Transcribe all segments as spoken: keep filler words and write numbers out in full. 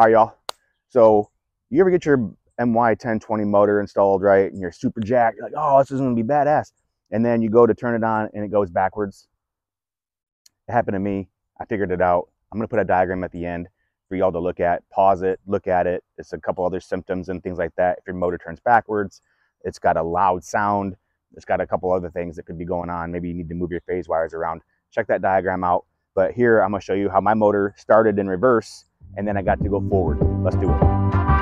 All right, y'all. So you ever get your M Y ten twenty motor installed, right? And you're super jacked. You're like, oh, this is going to be badass. And then you go to turn it on and it goes backwards. It happened to me. I figured it out. I'm going to put a diagram at the end for y'all to look at. Pause it, look at it. It's a couple other symptoms and things like that. If your motor turns backwards, it's got a loud sound. It's got a couple other things that could be going on. Maybe you need to move your phase wires around. Check that diagram out. But here I'm going to show you how my motor started in reverse and then I got to go forward. Let's do it.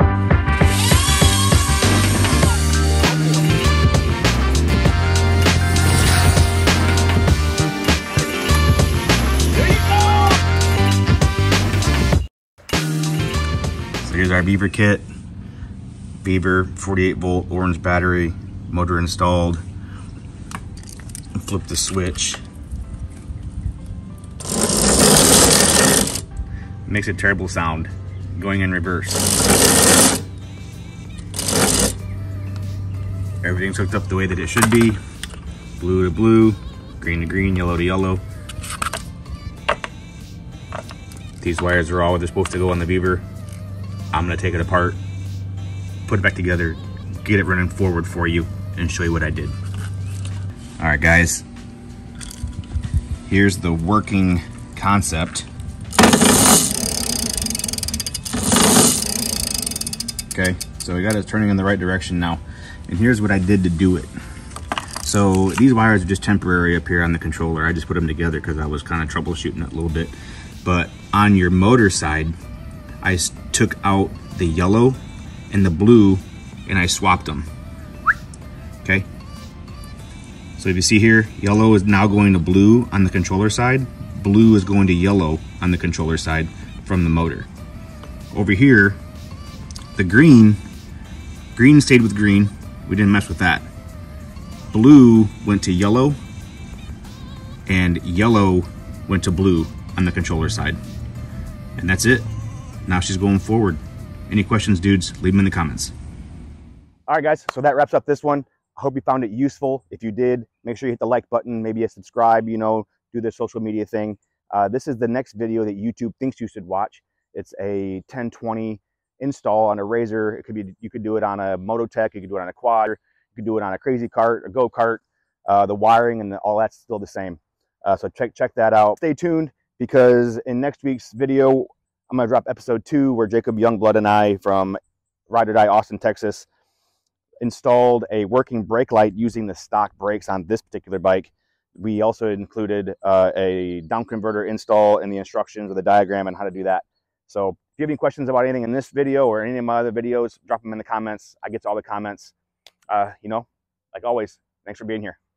So here's our Vevor kit. Vevor forty-eight volt orange battery, motor installed. Flip the switch. Makes a terrible sound going in reverse. Everything's hooked up the way that it should be. Blue to blue, green to green, yellow to yellow. These wires are all where they're supposed to go on the Vevor. I'm gonna take it apart, put it back together, get it running forward for you, and show you what I did. All right, guys. Here's the working concept. Okay, so we got it turning in the right direction now. And here's what I did to do it. So these wires are just temporary up here on the controller. I just put them together because I was kind of troubleshooting it a little bit. But on your motor side, I took out the yellow and the blue and I swapped them. Okay. So if you see here, yellow is now going to blue on the controller side. Blue is going to yellow on the controller side from the motor. Over here, the green, green stayed with green. We didn't mess with that. Blue went to yellow and yellow went to blue on the controller side. And that's it. Now she's going forward. Any questions, dudes? Leave them in the comments. All right, guys. So that wraps up this one. I hope you found it useful. If you did, make sure you hit the like button, maybe a subscribe, you know, do the social media thing. Uh, this is the next video that YouTube thinks you should watch. It's a ten twenty install on a Razor. It could be, you could do it on a Mototech, you could do it on a quad, you could do it on a crazy cart, a go-kart. Uh, the wiring and the, all that's still the same. Uh, so check check that out. Stay tuned because in next week's video, I'm gonna drop episode two where Jacob Youngblood and I from Ride or Die Austin, Texas, installed a working brake light using the stock brakes on this particular bike. We also included uh, a down converter install in the instructions or the diagram and how to do that. So if you have any questions about anything in this video or any of my other videos, drop them in the comments. I get to all the comments. Uh, you know, like always, thanks for being here.